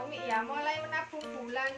Umi ya, mulai menabung bulan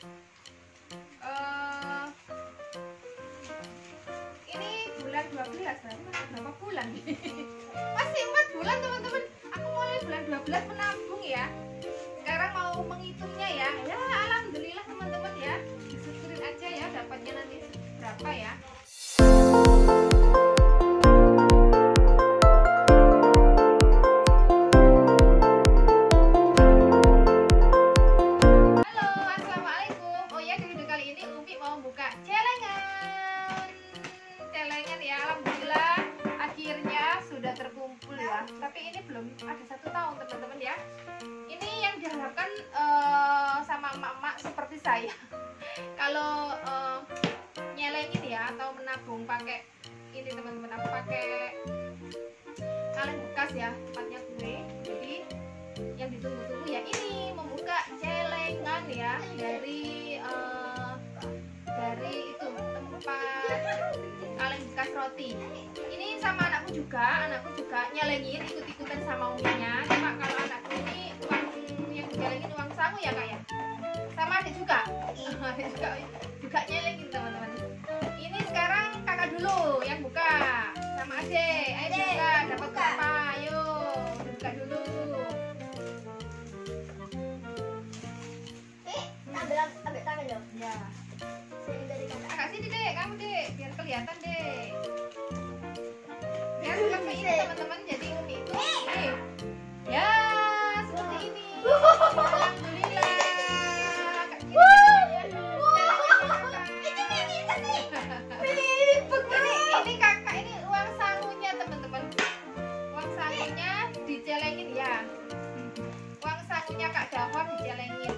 ini bulan 12 berarti masih berapa bulan? Masih 4 bulan teman-teman. Aku mulai bulan 12 menabung ya. Sekarang mau menghitungnya ya. Ya alhamdulillah teman-teman ya. Disyukurin aja ya dapatnya nanti berapa ya. Terkumpul ya, tapi ini belum ada 1 tahun teman-teman ya. Ini yang diharapkan sama emak-emak seperti saya kalau nyelengin ya atau menabung pakai ini teman-teman, aku pakai kaleng bekas ya tempatnya gue. Jadi yang ditunggu-tunggu ya ini membuka celengan ya dari itu tempat kaleng bekas roti. Ini sama anakku juga nyelengin ikut-ikutan sama uminya. Cuma kalau anakku ini uang yang nyelengin uang sangu ya kak ya. Sama adik juga, adik juga nyelengin teman-teman. Ini sekarang kakak dulu yang buka sama adik. Ayo buka, dapat berapa? Ayo buka dulu. Ambil tangan dong. Ya. Kakak sini dek, kamu dek, biar kelihatan dek. Biar seperti ini teman-teman, jadi Umi itu ini. Ya, seperti ini. Alhamdulillah. Ini kakak ini uang sangunya teman-teman. Uang sangunya dicelengin ya. Uang sangunya Kak Dahon dicelengin.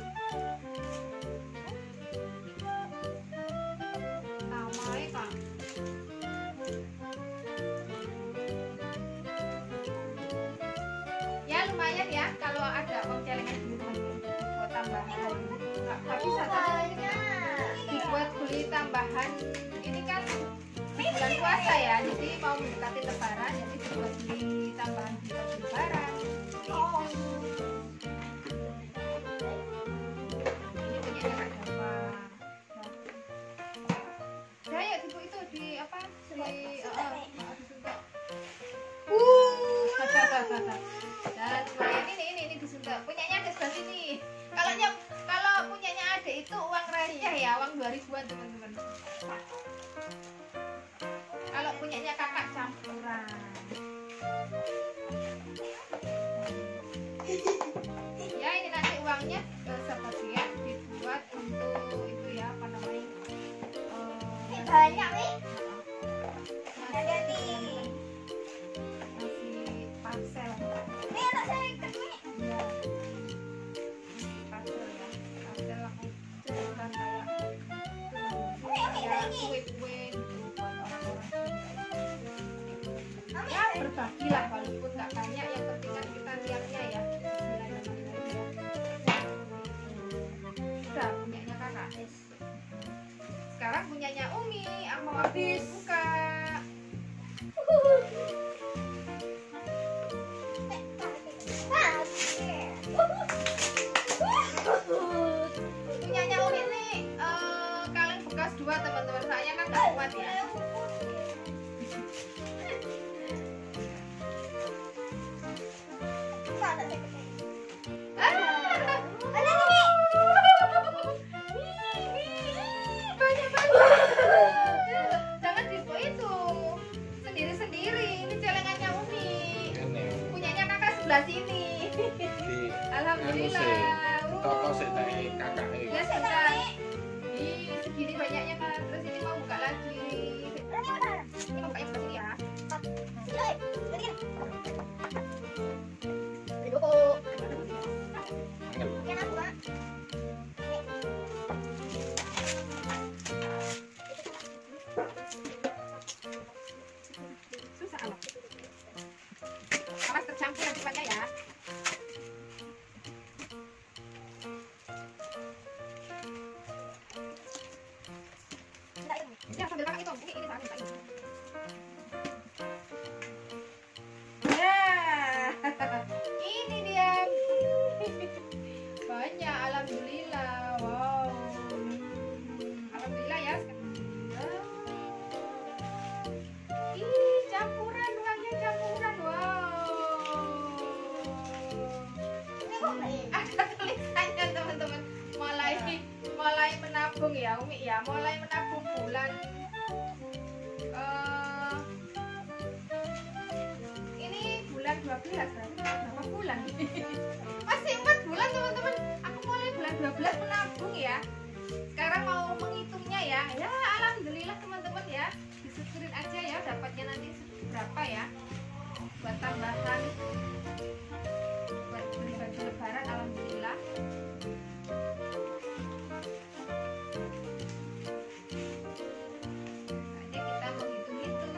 Ya lumayan ya kalau ada uang celengan gitu buat tambahan. Nggak bisa dibuat beli tambahan. Ini kan di bulan puasa ya, jadi mau mendekati lebaran, jadi dibuat beli tambahan di lebaran. Ini punya Kak Jawa. Ya yuk ibu itu di apa? Dan lumayan ini disuntik. Punyanya ada sebelah sini. Kalau punyanya ada itu uang receh ya, uang 2000-an teman-teman. Kalau punyanya kakak campuran. Ya ini nanti uangnya sebagian dibuat untuk itu ya apa namanya? Banyak nih. Parsel. Ini anak saya ikut nih. Iya. Parsel ya. Parsel aku jualan kayak kue-kue gitu buat orang-orang. Ya berbagi lah walaupun nggak banyak, yang penting kan kita niatnya ya. Sudah punyanya kakak. Sekarang punyanya Umi, aku mau habis buka. Punyanya Umi nih kaleng bekas 2 teman-teman, saya kan nggak kuat ya. Banyak banget. Jangan dibuat itu sendiri-sendiri. Ini celengannya Umi. Punyanya kakak sebelah sini. Alhamdulillah. Toko sedai kakak Ya sudah. Segini banyaknya kan. Terus ini mau buka lagi. Ini mau buka yang sebelah sini ya. Susah loh. Awas tercampur nanti ya. Ya sambil makan itu, ini sambil makan. Ya, ini dia. Banyak. menabung ya Umi ya, mulai menabung bulan ini bulan 12 berapa bulan? Masih 4 bulan teman-teman. Aku mulai bulan 12 menabung ya. Sekarang mau menghitungnya ya. Ya alhamdulillah teman-teman ya. Disyukurin aja ya dapatnya nanti berapa ya. Buat tambahan buat beli baju lebaran alhamdulillah. Saatnya kita menghitung-hitung.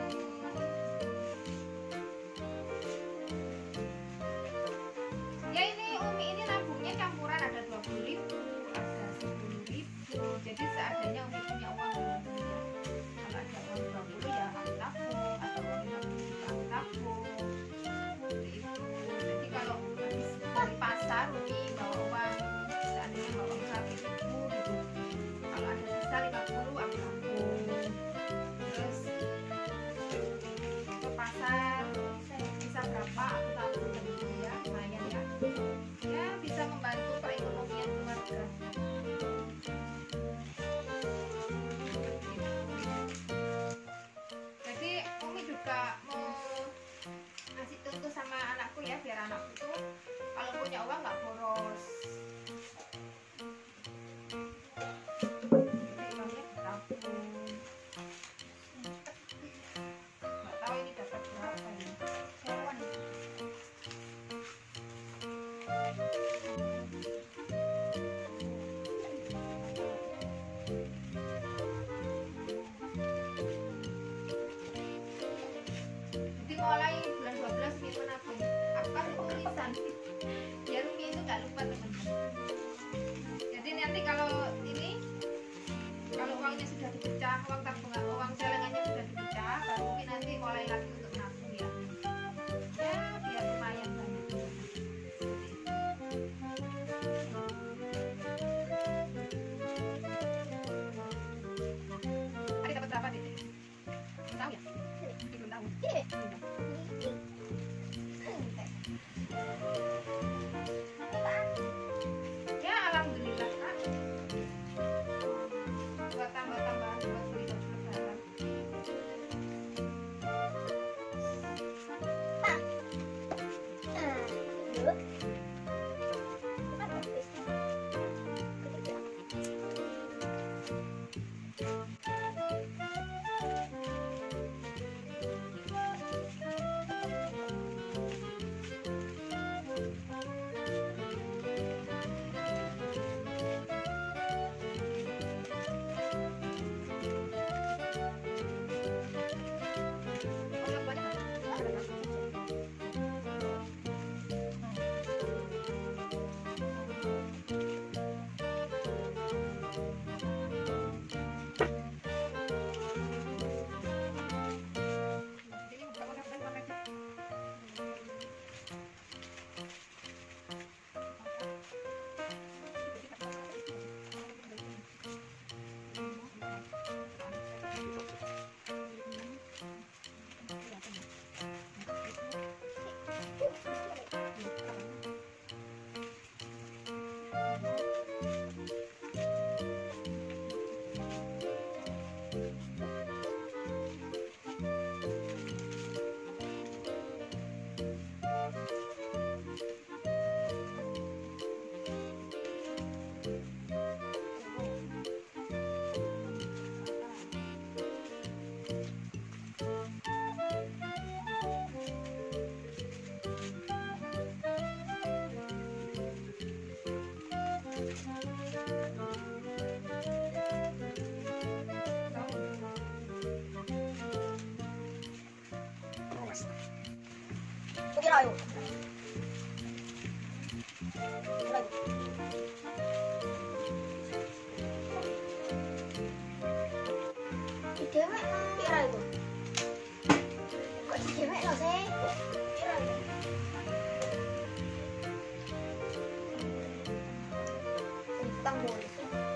Ya ini Umi ini nabungnya campuran, ada 20.000, ada 10.000. Jadi seadanya Umi punya uang teman-teman ya. Kalau ada uang 20 ya aku tabung, atau uang 50 juga aku tabung. Seperti itu. Jadi kalau habis dari pasar Umi bawa uang, seandainya bawa uang 100.000 gitu. Kalau ada sisa 50 aku tabung. Terus ke pasar bisa berapa aku tabung gitu ya, lumayan ya. Ya bisa membantu perekonomian keluarga. Jadi Umi juga mau ngasih contoh sama anakku ya, biar anakku tuh kalau punya uang nggak boros. Jadi uangnya ditabung. Nggak tahu ini dapat berapa ya. Hewan. Jadi mulai bulan 12 Umi menabung. Aku kasih tulisan biar Umi itu nggak lupa teman-teman. Jadi nanti kalau ini, kalau uangnya sudah dipecah, uang tabungan, uang celengannya sudah dipecah, baru Umi nanti mulai lagi untuk nabung ya. Ya biar lumayan banyak. Adik dapat berapa Dik? Belum tahu ya? Belum tahu. Ya alhamdulillah Kak. Buat tambah-tambahan buat beli baju lebaran. Oke lah yuk. Dewek pira itu? Kok dewek lho sih? Pira itu? Utang boleh.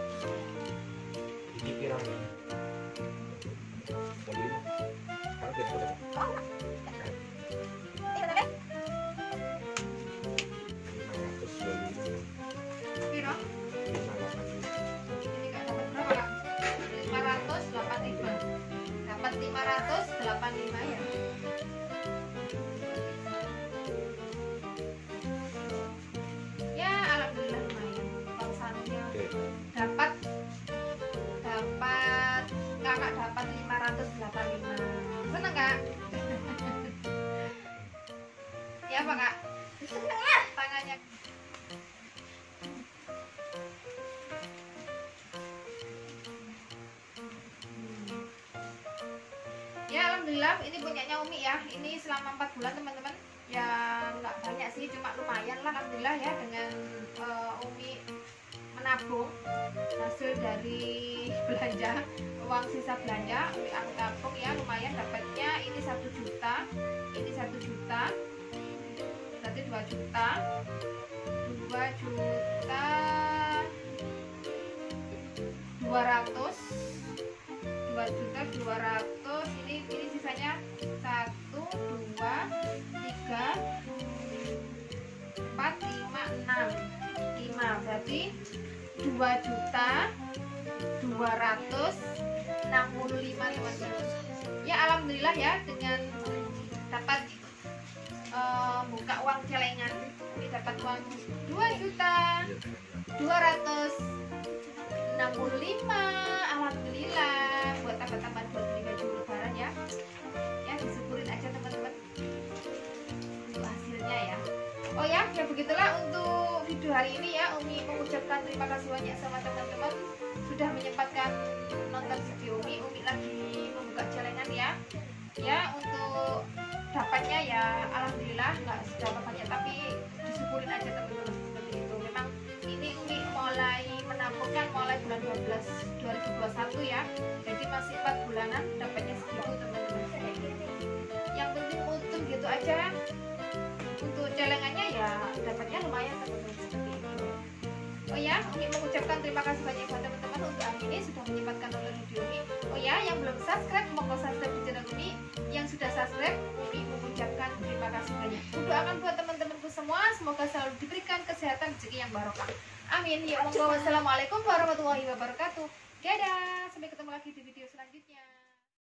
Ini pirang ya? Beli. Kalau kita boleh. Oh, enggak. Iya, Teh. 500 beli. Piro? 500. Ini nggak dapat berapa 285 ya. Ya alhamdulillah lumayan uang sakunya. Oke. Dapat kakak dapat 585. Seneng kak? Ya apa kak? Seneng ya. Tangannya. Ya alhamdulillah ini punyanya Umi ya. Ini selama 4 bulan teman-teman. Ya nggak banyak sih, cuma lumayan lah alhamdulillah ya dengan Umi menabung hasil dari belanja, uang sisa belanja Umi aku tabung ya, lumayan dapatnya. Ini 1 juta, ini 1 juta, berarti 2 juta, 2 juta 200, 2 juta 200. Ini sisanya 1 2 3 4 5 6 5, berarti 2 juta 265 teman-teman. Ya alhamdulillah ya dengan dapat buka uang celengan, ini dapat uang 2 juta 265. Alhamdulillah buat tambah-tambahan buat beli baju lebaran ya. Ya disyukurin aja teman-teman untuk hasilnya ya. Oh ya begitulah untuk video hari ini ya. Umi mengucapkan terima kasih banyak sama teman-teman sudah menyempatkan nonton video Umi. Umi lagi membuka celengan ya. Ya untuk dapatnya ya alhamdulillah nggak seberapa banyak, tapi disyukurin aja teman-teman seperti itu. Memang ini Umi mulai menabungkan mulai bulan 12 2021 ya. Jadi masih 4 bulanan dapatnya segitu teman-teman. Yang penting untung gitu aja. Untuk celengannya ya dapatnya lumayan teman-teman seperti itu. Oh ya, Umi mengucapkan terima kasih banyak buat teman-teman untuk hari ini sudah menyempatkan nonton video Umi. Oh ya, yang belum subscribe monggo subscribe di channel Umi. Yang sudah subscribe, Umi mengucapkan terima kasih banyak. Doakan buat teman-temanku semua, semoga selalu diberikan kesehatan, rezeki yang barokah. Amin. Ya monggo. Wassalamualaikum warahmatullahi wabarakatuh. Dadah, sampai ketemu lagi di video selanjutnya.